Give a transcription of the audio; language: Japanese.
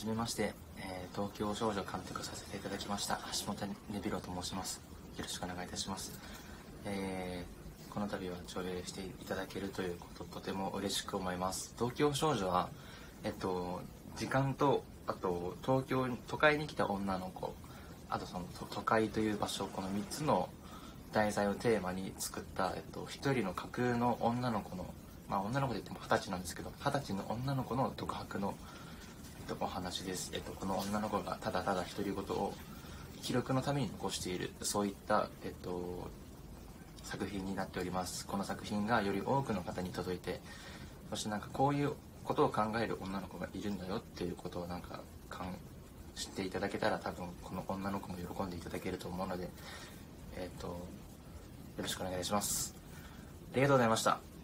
じめまして、東京少女監督させていただきました橋本根比呂と申します。よろしくお願いいたします。この度は上映していただけるということ、とても嬉しく思います。東京少女は、時間と、あと都会に来た女の子、あとその都会という場所、この3つの題材をテーマに作った、一人の架空の女の子の、女の子で言っても20歳なんですけど、20歳の女の子の独白の、お話です。この女の子がただただ独り言を記録のために残している、そういった、作品になっております。この作品がより多くの方に届いて、そしてこういうことを考える女の子がいるんだよっていうことを知っていただけたら、多分この女の子も喜んでいただけると思うので、よろしくお願いします。ありがとうございました。